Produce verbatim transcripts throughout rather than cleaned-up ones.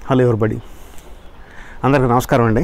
Hello everybody, అందరికీ నమస్కారం అండి.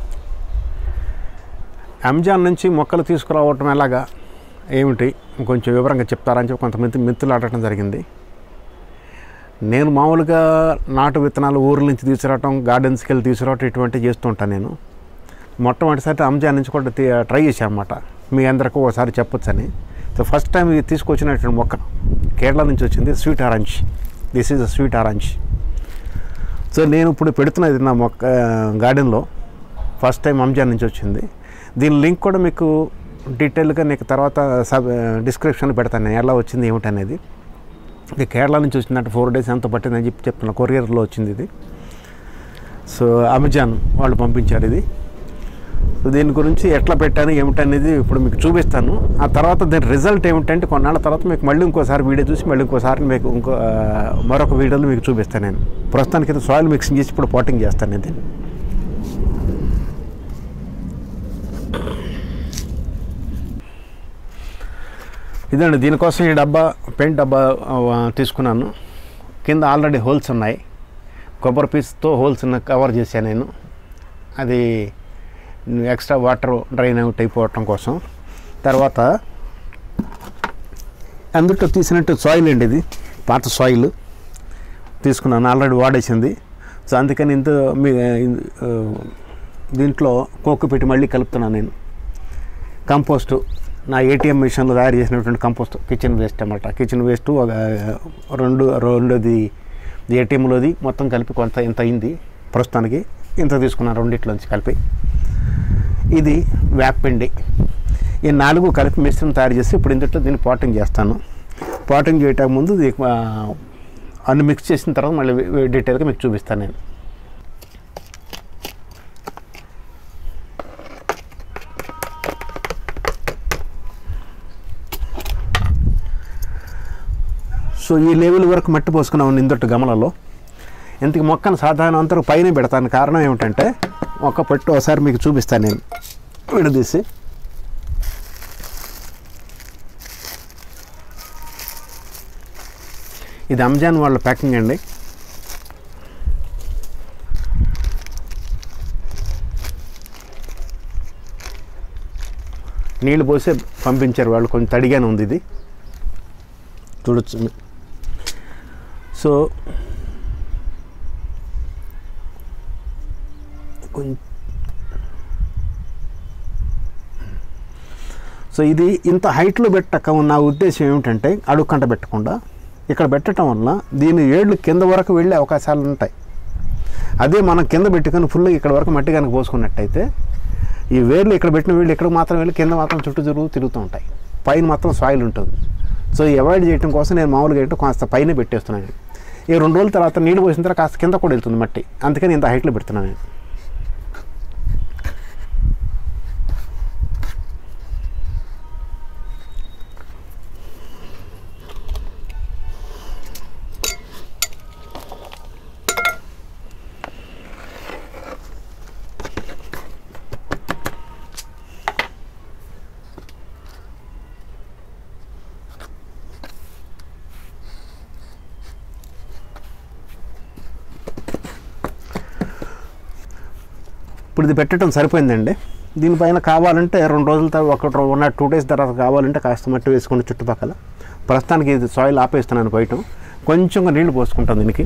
అమెజాన్ నుంచి మొక్కలు తీసుకురావటం ఎలాగా ఏమిటి కొంచెం వివరంగా చెప్తారని చెప్పి కొంతమంది మిత్రులు అడగడం జరిగింది. నేను మామూలుగా నాటు విత్తనాలు ఊర్ల నుంచి తీసుకురావటం, గార్డెన్స్కి వెళ్ళి తీసుకురావటం ఇటువంటివి చేస్తూ ఉంటాను. నేను మొట్టమొదటిసారి అమెజాన్ నుంచి కూడా ట్రై చేశాను అన్నమాట. మీ అందరికీ ఒకసారి చెప్పొచ్చని. సో ఫస్ట్ టైం ఇది తీసుకొచ్చినటువంటి మొక్క కేరళ నుంచి వచ్చింది, sweet orange. This is a sweet orange. So నేను ఇప్పుడు పెడుతున్నది నా మొక్క గార్డెన్లో ఫస్ట్ టైం అమెజాన్ నుంచి వచ్చింది. దీని లింక్ కూడా మీకు డీటెయిల్గా నీకు తర్వాత సబ్ డిస్క్రిప్షన్లో పెడతాను నేను ఎలా వచ్చింది ఏమిటి అనేది. ఇది కేరళ నుంచి వచ్చిందంటే ఫోర్ డేస్ ఎంత పట్టిందని చెప్పి చెప్తున్నా. కొరియర్లో వచ్చింది ఇది. సో అమెజాన్ వాళ్ళు పంపించారు ఇది. సో దీని గురించి ఎట్లా పెట్టాను ఏమిటనేది ఇప్పుడు మీకు చూపిస్తాను. ఆ తర్వాత దీని రిజల్ట్ ఏమిటంటే కొన్నాళ్ళ తర్వాత మీకు మళ్ళీ ఇంకోసారి వీడియో చూసి మళ్ళీ ఇంకోసారి మీకు ఇంకో మరొక వీడియోలో మీకు చూపిస్తాను. నేను ప్రస్తుతానికి అయితే సాయిల్ మిక్సింగ్ చేసి ఇప్పుడు పాటింగ్ చేస్తాను నేను దీన్ని. ఇదండి, దీనికోసం ఈ డబ్బా పెయింట్ డబ్బా తీసుకున్నాను. కింద ఆల్రెడీ హోల్స్ ఉన్నాయి. కొబ్బరి పీస్తో హోల్స్ కవర్ చేశాను నేను. అది ఎక్స్ట్రా వాటర్ డ్రైన్ అవుట్ అయిపోవటం కోసం. తర్వాత అందులో తీసినట్టు సాయిల్ అండి, ఇది పాత సాయిల్ తీసుకున్నాను, ఆల్రెడీ వాడేసింది. సో అందుకని ఇంత మీ దీంట్లో కోకు పెట్టి మళ్ళీ కలుపుతున్నాను నేను. కంపోస్ట్ నా ఏటీఎం మిషన్లో తయారు చేసినటువంటి కంపోస్ట్, కిచెన్ వేస్ట్ అన్నమాట. కిచెన్ వేస్ట్ ఒక రెండు రెండోది ఏటీఎంలోది మొత్తం కలిపి కొంత ఇంత అయింది. ప్రస్తుతానికి ఇంత తీసుకున్నాను రెండిట్లోంచి కలిపి. ఇది వేపపిండి. ఈ నాలుగు కలిపి మిశ్రమం తయారు చేసి ఇప్పుడు ఇందులో దీన్ని పాటింగ్ చేస్తాను. పాటింగ్ చేయటం ముందు అన్ని మిక్స్ చేసిన తర్వాత మళ్ళీ డీటెయిల్గా మీకు చూపిస్తాను నేను. సో ఈ లెవెల్ వరకు మట్టి పోసుకున్నాను ఇందొట్టు గమలలో. ఇంతకు మొక్కను సాధారణ అంతా పైన పెడతాను. కారణం ఏమిటంటే మొక్క పెట్టి ఒకసారి మీకు చూపిస్తాను నేను విడదీసి. ఇది అమెజాన్ వాళ్ళ ప్యాకింగ్ అండి. నీళ్ళు పోసి పంపించారు వాళ్ళు. కొంచెం తడిగానే ఉంది ఇది, చూడొచ్చు. సో సో ఇది ఇంత హైట్లో పెట్టక నా ఉద్దేశం ఏమిటంటే అడుగు కంట పెట్టకుండా ఇక్కడ పెట్టడం వల్ల దీని ఏళ్ళు కింద వరకు వెళ్ళే అవకాశాలు ఉంటాయి. అదే మనం కింద పెట్టుకొని ఫుల్ ఇక్కడ వరకు మట్టి కనుక పోసుకున్నట్టయితే ఈ వేర్లు ఇక్కడ పెట్టిన వేళ్ళు ఇక్కడ మాత్రం వెళ్ళి కింద మాత్రం చుట్టూ తిరుగు తిరుగుతూ ఉంటాయి. పైన మాత్రం సాయిల్ ఉంటుంది. సో అవాయిడ్ చేయడం కోసం నేను మామూలుగా ఏంటో కాస్త పైన పెట్టేస్తున్నాను. ఈ రెండు రోజుల తర్వాత నీళ్ళు పోసిన తర్వాత కాస్త కింద కూడా వెళ్తుంది మట్టి. అందుకని ఇంత హైట్లో పెడుతున్నాను నేను. ఇప్పుడు ఇది పెట్టడం సరిపోయిందండి. దీనిపైన కావాలంటే రెండు రోజుల తర్వాత ఒక వన్ ఆర్ టూ డేస్ తర్వాత కావాలంటే కాస్త మట్టి వేసుకుని చుట్టుపక్కల. ప్రస్తుతానికి ఇది సాయిల్ ఆపేస్తున్నాను పోయటం. కొంచెంగా నీళ్లు పోసుకుంటాను దీనికి.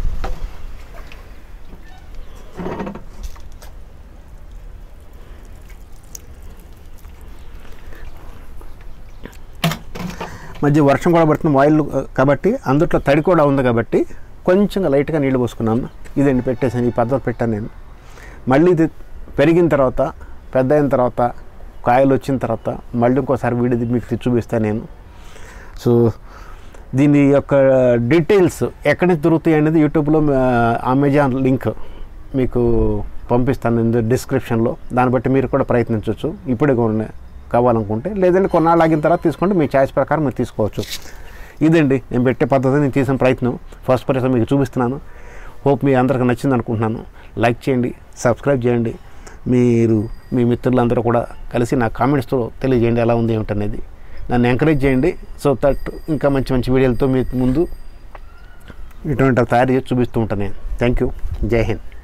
మధ్య వర్షం కూడా పడుతుంది ఆయిల్ కాబట్టి, అందుట్లో తడి కూడా ఉంది కాబట్టి కొంచెంగా లైట్గా నీళ్లు పోసుకున్నాను. ఇదండి పెట్టేసాను. ఈ పద్ధతి పెట్టాను నేను. మళ్ళీ ఇది పెరిగిన తర్వాత పెద్ద అయిన తర్వాత కాయలు వచ్చిన తర్వాత మళ్ళీ ఇంకోసారి వీడియో మీకు చూపిస్తాను నేను. సో దీని యొక్క డీటెయిల్స్ ఎక్కడి నుంచి దొరుకుతాయి అనేది యూట్యూబ్లో అమెజాన్ లింక్ మీకు పంపిస్తాను డిస్క్రిప్షన్లో. దాన్ని బట్టి మీరు కూడా ప్రయత్నించవచ్చు ఇప్పుడే కావాలనుకుంటే. లేదంటే కొన్నాళ్ళు ఆగిన తర్వాత తీసుకుంటే మీ ఛాయిస్ ప్రకారం మీరు తీసుకోవచ్చు. ఇదండి నేను పెట్టే పద్ధతి, నేను చేసిన ప్రయత్నం. ఫస్ట్ పర్సన్ మీకు చూపిస్తున్నాను. హోప్ మీ అందరికీ నచ్చింది అనుకుంటున్నాను. లైక్ చేయండి, సబ్స్క్రైబ్ చేయండి. మీరు మీ మిత్రులందరూ కూడా కలిసి నా కామెంట్స్తో తెలియజేయండి ఎలా ఉంది ఏమిటనేది. నన్ను ఎంకరేజ్ చేయండి. సో దట్ ఇంకా మంచి మంచి వీడియోలతో మీ ముందు ఇటువంటి తయారు చేసి చూపిస్తూ ఉంటాను నేను. Thank you. జై హింద్.